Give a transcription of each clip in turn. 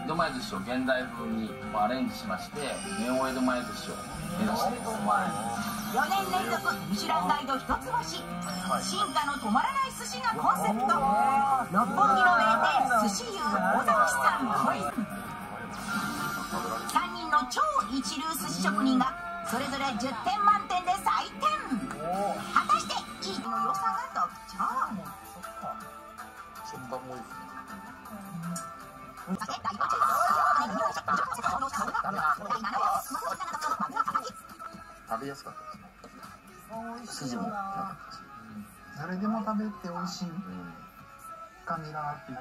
江戸前寿司を現代風にアレンジしまして、ネオ江戸前寿司を目指しています。 4年連続ミシュランガイド一つ星、進化の止まらない寿司がコンセプト、六本木の名店寿司遊尾崎さん。3人の超一流寿司職人がそれぞれ10点満点で採点。果たしていいの良さが特徴。 食感もいいですね。食べやすかったですね。筋もなかったし、 誰でも食べて美味しい感じだなっていう。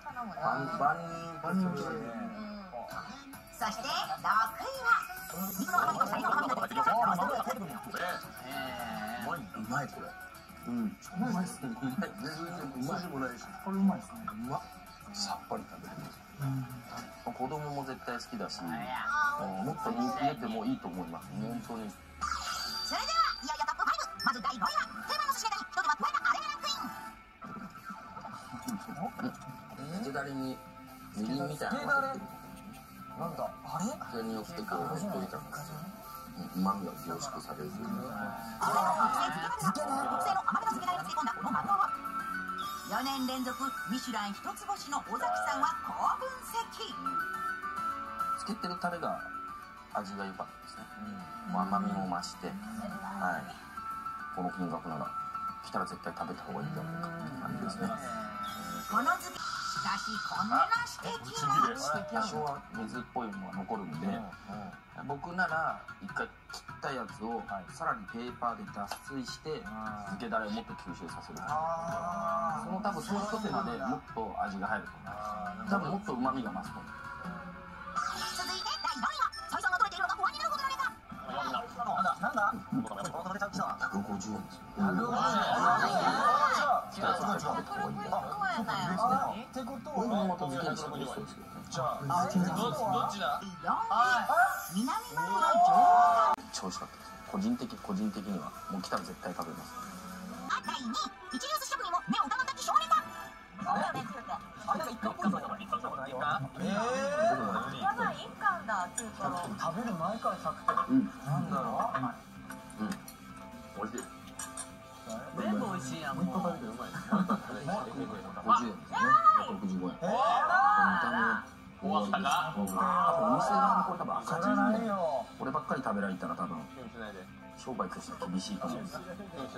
万人系。 そして6位は肉の甘みとシャリの甘みが絶妙なローストビーフ。 うまいこれ。 うまいっすね。 全然筋もないし、 これうまいっすね。 うまっ。さっぱり食べれる。子供も絶対好きだし、もっと人気出てもいいと思います。本当に。 それではいよいよトップ5。まず第5位は定番の寿司ネタに一手間加えたあれがランクイン。 つけだれにみりんみたいなのが入ってる。 なんだあれ？ それによってこうしっとり感がうまみが凝縮されるという。 特製の甘めのつけだれを漬け込んだこのマグロは4年連続ミシュラン一つ星の尾崎さんは好分析。 つけてるタレが味が良かったですね。甘みも増して、はい、この金額なら来たら絶対食べた方がいいんじゃないかっていう感じですね。 この漬け、しかしこんな指摘も。 多少は水っぽいのが残るんで、僕なら一回切ったやつをさらにペーパーで脱水して漬けだれをもっと吸収させる。その多分その一手間でもっと味が入ると思います。多分もっと旨味が増すと思う。 続いて第4位は採算が取れているのが不安になるほどのネタ。 なんだ 150円ですよ。来たやつは食べた方がいいんだから。 ってことこれもまた漬けにしたら美味しそうですけどね。 じゃあどっちだ？ 4位、南マグロ上超美味しかったです。個人的にはもう来たら絶対食べます。 第2位、一流寿司職人も目を疑った希少ネタ。 食べる前から100点。なんだろう。 美味しい。 全部美味しいやん。もう一個食べてうまい。 50円ですね。65円。見た目大盛りです。お店側のこれ多分赤字でこればっかり食べられたら多分商売としては厳しいと思うんですよ。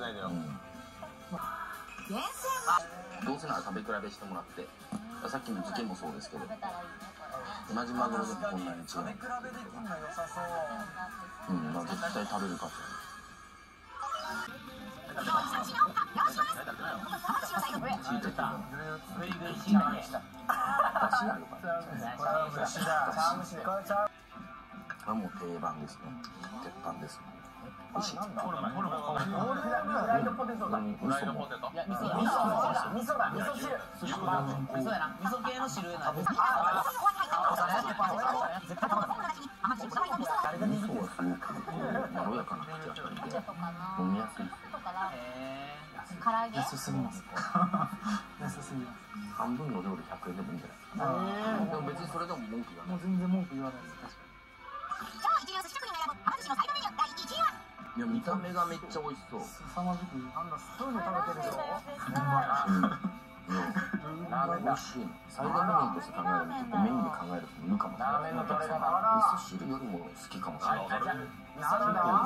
厳選はどうせなら食べ比べしてもらって、さっきの漬けもそうですけど、同じマグロでもこんなに違う。 食べ比べできんの良さそう。 まあ絶対食べる価値上位3品を発表します。浜田白菜のある。しいたけの出汁があるから。 これも定番ですね。鉄板です。美味しい。 フライドポテトだ。味噌だ。味噌汁。味噌やな。味噌系の汁な。 味噌はすごくまろやかな口当たりで飲みやすい。 安すぎます。安すぎます。 半分の量で100円でもいいんじゃないですか。でも別にそれでも文句言わない。 もう全然文句言わないです。 超一流寿司職人が選ぶはま寿司のサイドメニュー第1位は。 いや見た目がめっちゃ美味しそう。 凄まじくなんだそういうの食べてるぞ。 美味しいの。サイドメニューとして考えると結構メインで考える人もいるかもしれない。お客さん味噌汁よりも好きかもしれない。スープが美味し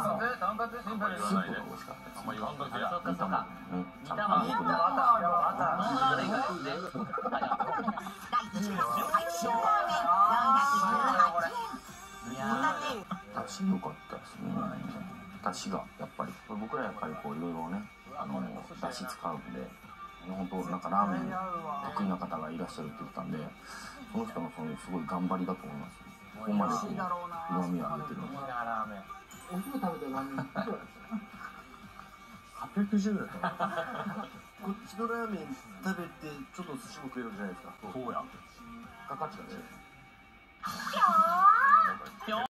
かったです。見た目ちゃんと第1位は海鮮ラーメン418円。 だし良かったですね。だしがやっぱり僕らやっぱりこういろいろねだし使うんで。本当なんかラーメン得意な方がいらっしゃるって言ったんで、その人のそのすごい頑張りだと思います。ここまでこう旨味が出てるので。 お昼食べたラーメンいくらですか？890円だった。こっちのラーメン食べてちょっと寿司も食えるんじゃないですか。 そうや。かかっちゃうね。